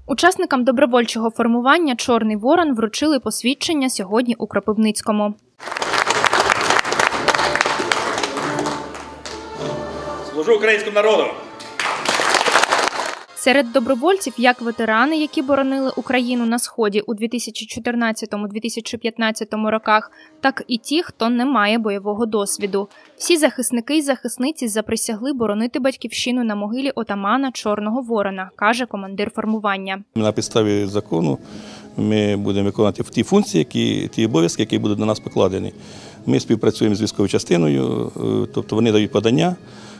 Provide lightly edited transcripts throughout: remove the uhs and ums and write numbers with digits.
Учасникам добровольчого формування «Чорний ворон» вручили посвідчення сьогодні у Кропивницькому. Служу українському народу! Серед добровольців як ветерани, які боронили Україну на Сході у 2014-2015 роках, так і ті, хто не має бойового досвіду. Всі захисники і захисниці заприсягли боронити батьківщину на могилі отамана Чорного Ворона, каже командир формування. На підставі закону ми будемо виконувати ті функції, ті обов'язки, які будуть на нас покладені. Ми співпрацюємо з військовою частиною, тобто вони дають подання.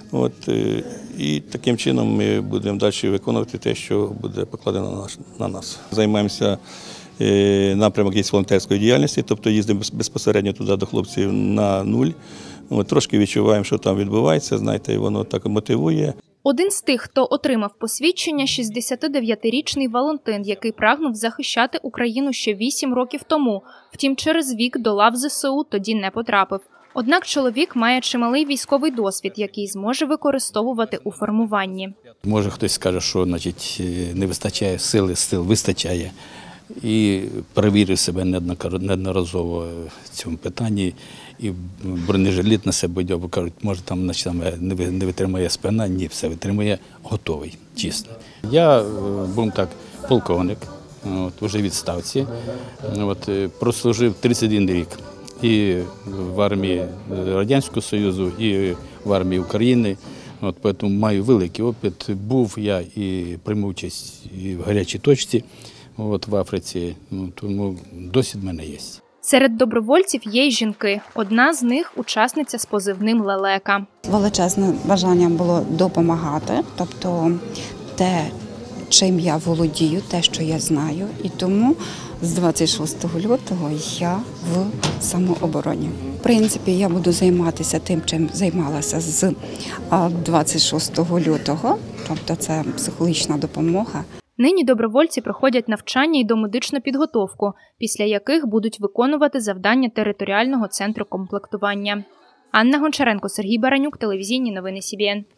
І таким чином ми будемо далі виконувати те, що буде покладено на нас. Займаємося напрямок волонтерської діяльності, тобто їздимо безпосередньо туди до хлопців на нуль. Трошки відчуваємо, що там відбувається, знаєте, і воно так мотивує. Один з тих, хто отримав посвідчення – 69-річний Валентин, який прагнув захищати Україну ще 8 років тому. Втім, через вік до лав ЗСУ тоді не потрапив. Однак чоловік має чималий військовий досвід, який зможе використовувати у формуванні. Може хтось скаже, що не вистачає сил вистачає. І перевірив себе неодноразово в цьому питанні. І бронежилет на себе одяг, бо кажуть, може там не витримає спина, ні, все витримує, готовий, чесно. Я, будемо так, полковник, вже в відставці, прослужив 31 рік. І в армії Радянського Союзу, і в армії України. Тому маю великий опит. Був я і приймав участь і в гарячій точці в Африці, тому досвід в мене є. Серед добровольців є й жінки. Одна з них – учасниця з позивним «Лелека». Величезне бажання було допомагати, тобто те, чим я володію, те, що я знаю. І тому з 26 лютого я в самообороні. В принципі, я буду займатися тим, чим займалася з 26 лютого, тобто це психологічна допомога. Нині добровольці проходять навчання і домедичну підготовку, після яких будуть виконувати завдання територіального центру комплектування. Анна Гончаренко, Сергій Баранюк, телевізійні новини СІБІН.